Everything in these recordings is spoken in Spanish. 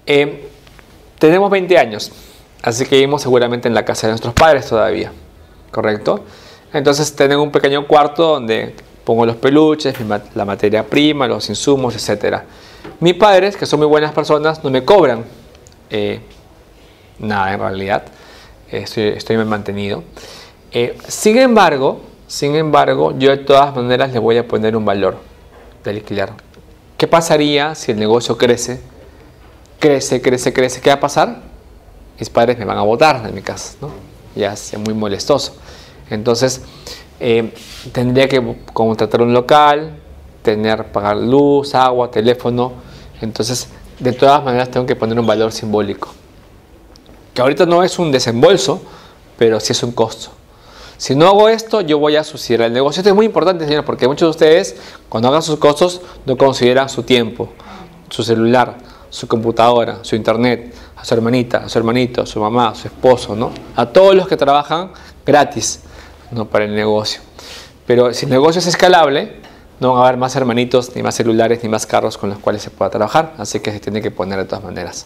Tenemos 20 años, así que vivimos seguramente en la casa de nuestros padres todavía, ¿correcto? Entonces tengo un pequeño cuarto donde pongo los peluches, la materia prima, los insumos, etc. Mis padres, que son muy buenas personas, no me cobran nada en realidad. Estoy mantenido. Sin embargo, yo de todas maneras le voy a poner un valor del alquiler. ¿Qué pasaría si el negocio crece? Crece. ¿Qué va a pasar? Mis padres me van a botar de mi casa, ¿no? Ya es muy molestoso. Entonces, tendría que contratar un local, pagar luz, agua, teléfono. Entonces, de todas maneras, tengo que poner un valor simbólico. Que ahorita no es un desembolso, pero sí es un costo. Si no hago esto, yo voy a subsidiar el negocio. Esto es muy importante, señores, porque muchos de ustedes, cuando hagan sus costos, no consideran su tiempo, su celular, su computadora, su internet, a su hermanita, a su hermanito, a su mamá, a su esposo, ¿no? A todos los que trabajan gratis, no para el negocio. Pero si el negocio es escalable, no van a haber más hermanitos, ni más celulares, ni más carros con los cuales se pueda trabajar. Así que se tiene que poner de todas maneras.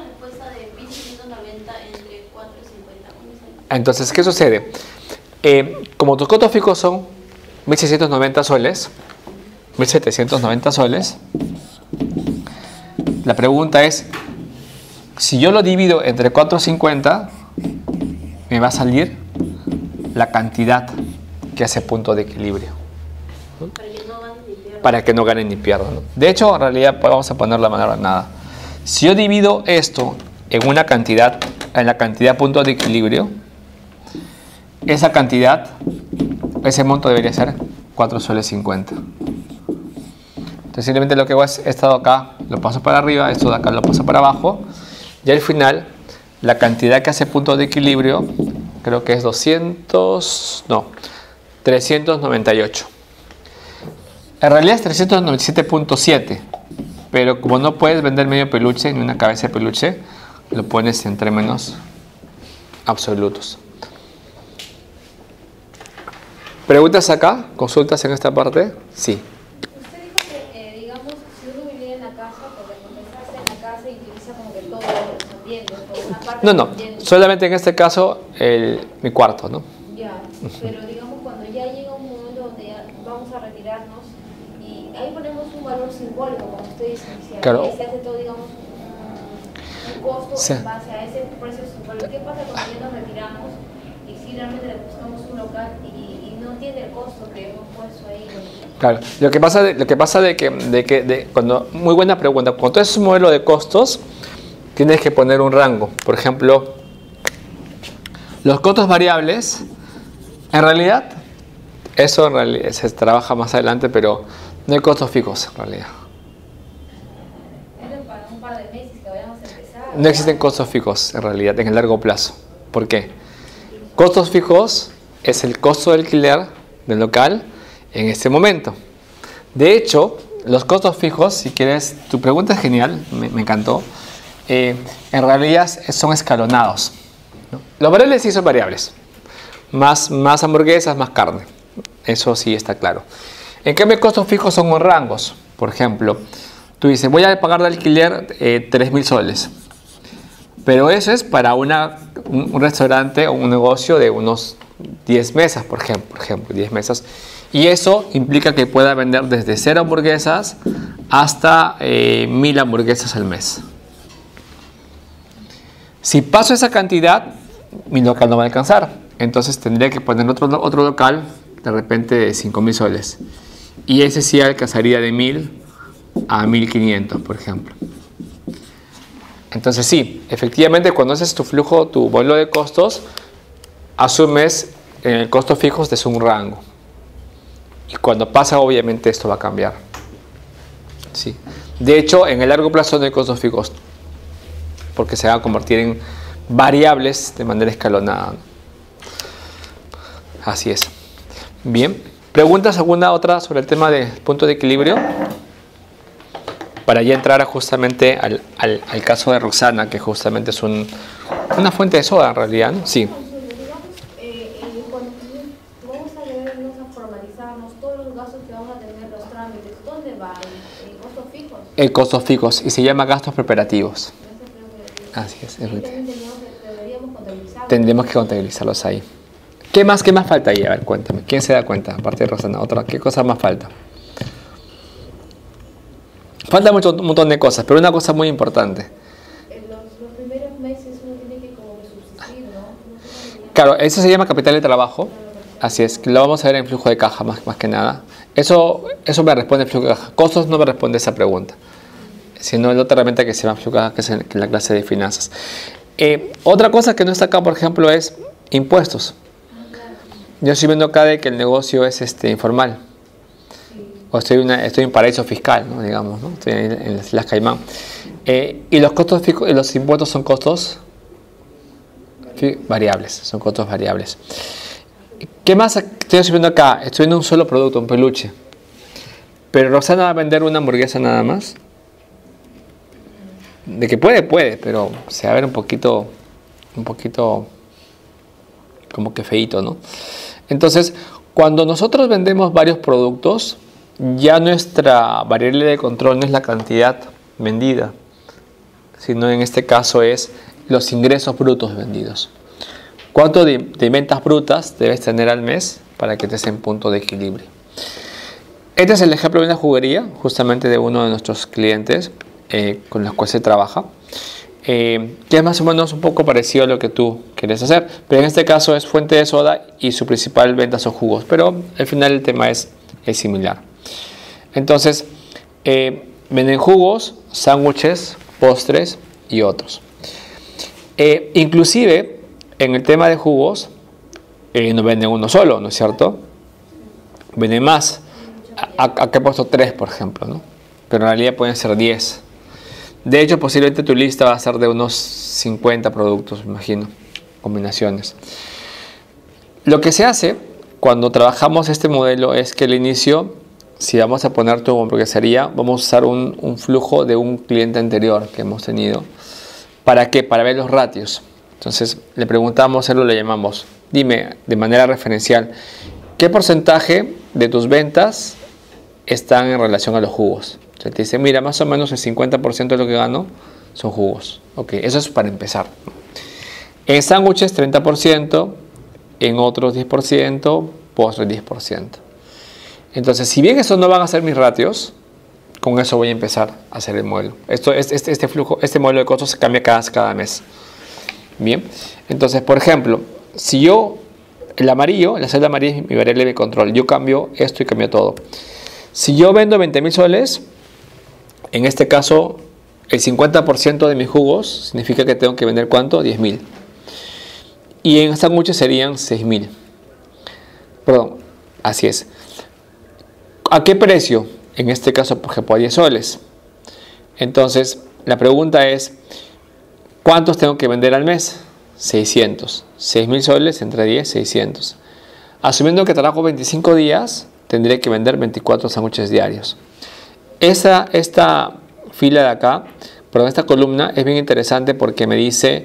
Entonces, ¿qué sucede? Como tus costos fijos son 1.690 soles, 1.790 soles, la pregunta es, si yo lo divido entre 450, me va a salir la cantidad que hace punto de equilibrio. ¿No? Para que no ganen ni pierdan. ¿No? De hecho, en realidad, vamos a poner la manera nada. Si yo divido esto en una cantidad, en la cantidad punto de equilibrio, esa cantidad, ese monto debería ser 4 soles 50. Entonces simplemente lo que hago es esto de acá lo paso para arriba, esto de acá lo paso para abajo, y al final la cantidad que hace punto de equilibrio creo que es 398. En realidad es 397.7, pero como no puedes vender medio peluche ni una cabeza de peluche, lo pones en términos absolutos. ¿Preguntas acá? ¿Consultas en esta parte? Sí. Usted dijo que, digamos, si uno viviera en la casa, porque cuando está en la casa y utiliza como que todo los ambientes, o una parte No, solamente en este caso mi cuarto, ¿no? Ya, pero digamos cuando ya llega un momento donde ya vamos a retirarnos y ahí ponemos un valor simbólico, como usted dice, si claro. Se hace todo, digamos, un costo sí. En base a ese precio simbólico. ¿Qué pasa cuando ya nos retiramos y si realmente le buscamos un local y no tiene el costo que hemos puesto ahí? Claro, lo que pasa de que cuando, muy buena pregunta, cuando es un modelo de costos, tienes que poner un rango. Por ejemplo, los costos variables, en realidad, eso en realidad se trabaja más adelante, pero no hay costos fijos en realidad. Para un par de meses que vayamos a empezar. No existen costos fijos en realidad en el largo plazo. ¿Por qué? Costos fijos es el costo de alquiler del local en este momento. De hecho, los costos fijos, si quieres, tu pregunta es genial, me encantó. En realidad son escalonados, ¿no? Los variables sí son variables. Más hamburguesas, más carne. Eso sí está claro. En cambio, costos fijos son en rangos. Por ejemplo, tú dices, voy a pagar de alquiler 3.000 soles. Pero eso es para un restaurante o un negocio de unos 10 mesas, por ejemplo, 10 mesas. Y eso implica que pueda vender desde 0 hamburguesas hasta 1.000 hamburguesas al mes. Si paso esa cantidad, mi local no va a alcanzar. Entonces tendría que poner otro local, de repente de 5.000 soles. Y ese sí alcanzaría de 1.000 a 1.500, por ejemplo. Entonces sí, efectivamente cuando haces tu flujo, tu modelo de costos, asumes en el costo fijo desde un rango. Y cuando pasa, obviamente esto va a cambiar. Sí. De hecho, en el largo plazo no hay costos fijos, porque se va a convertir en variables de manera escalonada. Así es. Bien. ¿Preguntas alguna otra sobre el tema de punto de equilibrio? Para ya entrar justamente al caso de Roxana, que justamente es una fuente de soda en realidad, ¿no? Sí. Vamos a debernos a formalizarnos todos los gastos que vamos a tener, los trámites. ¿Dónde va? ¿En costos fijos? Costos fijos, y se llama gastos preparativos. Así es. Ahí también deberíamos contabilizarlos. Tendremos que contabilizarlos ahí. ¿Qué más falta ahí? A ver, cuéntame. ¿Quién se da cuenta? Aparte de Rosana, ¿qué cosa más falta? Falta un montón de cosas, pero una cosa muy importante. Los primeros meses uno tiene que como subsistir, ¿no? Claro, eso se llama capital de trabajo. Así es, lo vamos a ver en flujo de caja más que nada. Eso me responde el flujo de caja. Costos no me responde esa pregunta, sino la otra herramienta que se llama flujo de caja, que es en la clase de finanzas. Otra cosa que no está acá, por ejemplo, es impuestos. Yo estoy viendo acá de que el negocio es informal. O estoy en un paraíso fiscal, ¿no? Digamos, ¿no? Estoy en las Islas Caimán. Y los costos fijos, los impuestos son costos variables. Son costos variables. ¿Qué más estoy viendo acá? Estoy viendo un solo producto, un peluche. Pero Roxana va a vender una hamburguesa nada más. De que puede, pero se va a ver un poquito como que feíto, ¿no? Entonces, cuando nosotros vendemos varios productos, ya nuestra variable de control no es la cantidad vendida, sino en este caso es los ingresos brutos vendidos. ¿Cuánto de ventas brutas debes tener al mes para que estés en punto de equilibrio? Este es el ejemplo de una juguería, justamente de uno de nuestros clientes con los cuales se trabaja, que es más o menos un poco parecido a lo que tú quieres hacer, pero en este caso es fuente de soda y su principal venta son jugos, pero al final el tema es similar. Entonces, venden jugos, sándwiches, postres y otros. Inclusive, en el tema de jugos, no venden uno solo, ¿no es cierto? Venden más. Acá he puesto 3, por ejemplo, ¿no? Pero en realidad pueden ser 10. De hecho, posiblemente tu lista va a ser de unos 50 productos, me imagino, combinaciones. Lo que se hace cuando trabajamos este modelo es que al inicio, si vamos a poner tu hamburguesería, vamos a usar un flujo de un cliente anterior que hemos tenido. ¿Para qué? Para ver los ratios. Entonces, le preguntamos, le llamamos, dime de manera referencial, ¿qué porcentaje de tus ventas están en relación a los jugos? O sea, te dice, mira, más o menos el 50% de lo que gano son jugos. Ok, eso es para empezar. En sándwiches 30%, en otros 10%, postres 10%. Entonces, si bien esos no van a ser mis ratios, con eso voy a empezar a hacer el modelo. Este modelo de costos se cambia cada mes. Bien, entonces, por ejemplo, si yo, la celda amarilla es mi variable de control, yo cambio esto y cambio todo. Si yo vendo 20.000 soles, en este caso, el 50% de mis jugos significa que tengo que vender ¿cuánto? 10.000. Y en sándwiches serían 6.000. Perdón, así es. ¿A qué precio? En este caso, por ejemplo, a 10 soles. Entonces, la pregunta es, ¿cuántos tengo que vender al mes? 600. 6.000 soles entre 10, 600. Asumiendo que trabajo 25 días, tendré que vender 24 sándwiches diarios. Esta fila de acá, esta columna es bien interesante porque me dice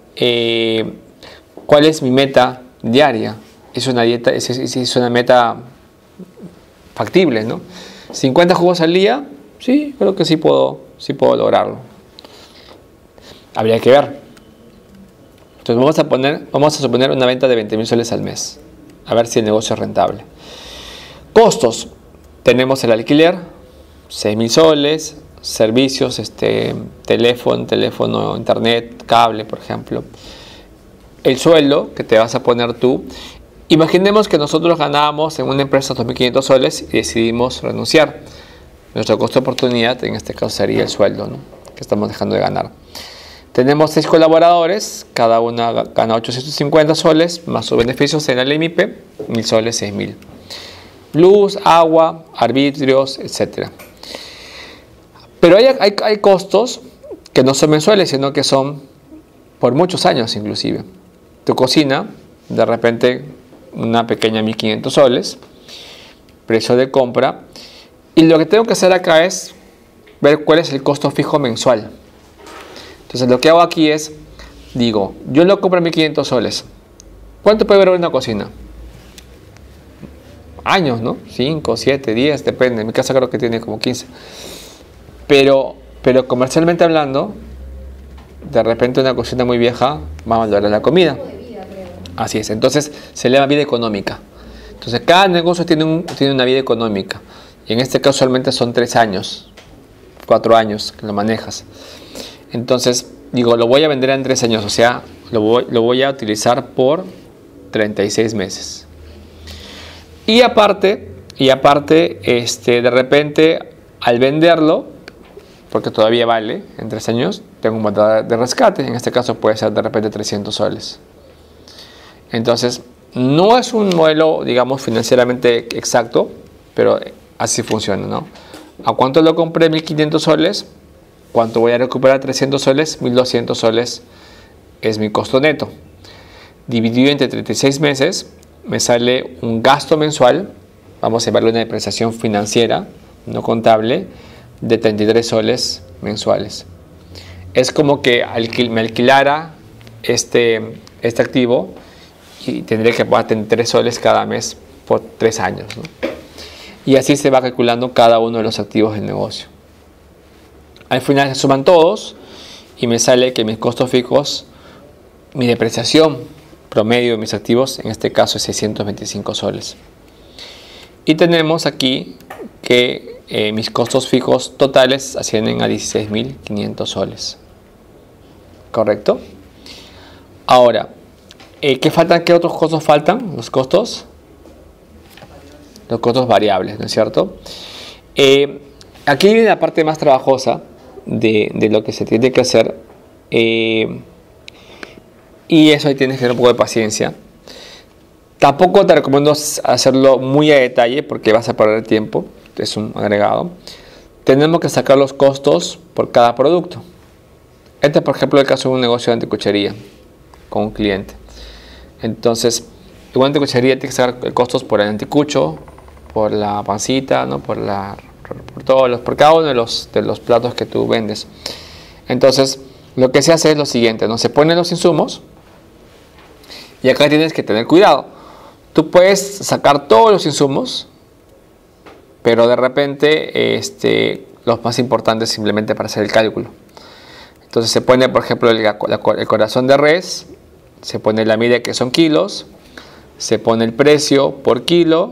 cuál es mi meta diaria. Es una meta factible, ¿no? 50 jugos al día, sí, creo que sí puedo lograrlo. Habría que ver. Entonces vamos a suponer una venta de 20.000 soles al mes. A ver si el negocio es rentable. Costos. Tenemos el alquiler, 6.000 soles, servicios, teléfono, internet, cable, por ejemplo. El sueldo que te vas a poner tú. Imaginemos que nosotros ganábamos en una empresa 2.500 soles y decidimos renunciar. Nuestro costo de oportunidad en este caso sería el sueldo, ¿no? Que estamos dejando de ganar. Tenemos 6 colaboradores, cada una gana 850 soles, más sus beneficios en la ley MIPE, 1.000 soles, 6.000. Luz, agua, arbitrios, etc. Pero hay costos que no son mensuales, sino que son por muchos años inclusive. Tu cocina, de repente una pequeña 1.500 soles, precio de compra, y lo que tengo que hacer acá es ver cuál es el costo fijo mensual. Entonces lo que hago aquí es, digo, yo lo compro a 1.500 soles. ¿Cuánto puede durar una cocina? Años, ¿no? 5, 7, 10, depende. En mi casa creo que tiene como 15. Pero comercialmente hablando, de repente una cocina muy vieja va a valorar la comida. Tipo de vida, creo, ¿no? Así es, entonces se le llama vida económica. Entonces cada negocio tiene una vida económica. Y en este caso solamente son 3 años, 4 años que lo manejas. Entonces, digo, lo voy a vender en 3 años, o sea, lo voy a utilizar por 36 meses. Y aparte, de repente, al venderlo, porque todavía vale en 3 años, tengo un valor de rescate. En este caso puede ser de repente 300 soles. Entonces, no es un modelo, digamos, financieramente exacto, pero así funciona, ¿no? ¿A cuánto lo compré? 1.500 soles. ¿Cuánto voy a recuperar? 300 soles. 1.200 soles es mi costo neto. Dividido entre 36 meses, me sale un gasto mensual, vamos a llamarlo una depreciación financiera, no contable, de 33 soles mensuales. Es como que me alquilara este activo y tendría que pagar 33 soles cada mes por 3 años, ¿no? Y así se va calculando cada uno de los activos del negocio. Al final se suman todos y me sale que mis costos fijos, mi depreciación promedio de mis activos, en este caso es 625 soles. Y tenemos aquí que mis costos fijos totales ascienden a 16.500 soles. ¿Correcto? Ahora, ¿qué faltan? ¿Qué otros costos faltan? Los costos variables, ¿no es cierto? Aquí viene la parte más trabajosa de lo que se tiene que hacer, y eso ahí tienes que tener un poco de paciencia. Tampoco te recomiendo hacerlo muy a detalle porque vas a perder tiempo, es un agregado. Tenemos que sacar los costos por cada producto. Este, por ejemplo, es el caso de un negocio de anticuchería con un cliente. Entonces, en una anticuchería tienes que sacar costos por el anticucho, por la pancita, ¿no? por cada uno de los platos que tú vendes. Entonces, lo que se hace es lo siguiente, ¿no? Se ponen los insumos y acá tienes que tener cuidado. Tú puedes sacar todos los insumos, pero de repente los más importantes simplemente para hacer el cálculo. Entonces se pone, por ejemplo, el corazón de res, se pone la medida que son kilos, se pone el precio por kilo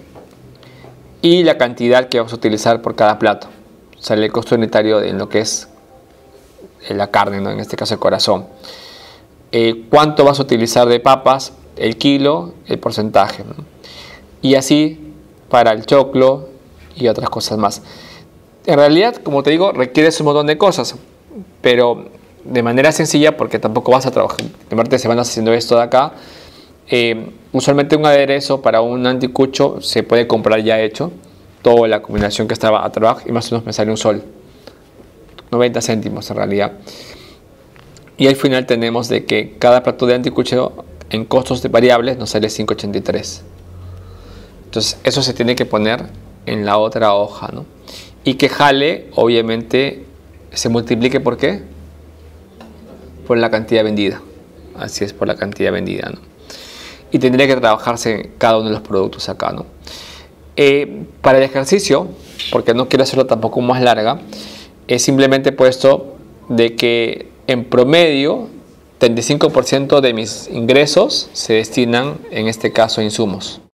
y la cantidad que vamos a utilizar por cada plato. Sale el costo unitario en lo que es la carne, ¿no? En este caso el corazón. ¿Cuánto vas a utilizar de papas? El kilo, el porcentaje, ¿no? Y así para el choclo y otras cosas más. En realidad, como te digo, requieres un montón de cosas, pero de manera sencilla, porque tampoco vas a trabajar de martes semanas haciendo esto de acá. Usualmente un aderezo para un anticucho se puede comprar ya hecho, toda la combinación que estaba a trabajo, y más o menos me sale un sol, 90 céntimos en realidad. Y al final tenemos de que cada plato de anticucho en costos de variables nos sale 5.83. Entonces eso se tiene que poner en la otra hoja, ¿no? Y que jale, obviamente, se multiplique, ¿por qué? Por la cantidad vendida. Así es, por la cantidad vendida, ¿no? Y tendría que trabajarse cada uno de los productos acá, ¿no? Para el ejercicio, porque no quiero hacerlo tampoco más larga, es simplemente puesto de que en promedio 35% de mis ingresos se destinan, en este caso, a insumos.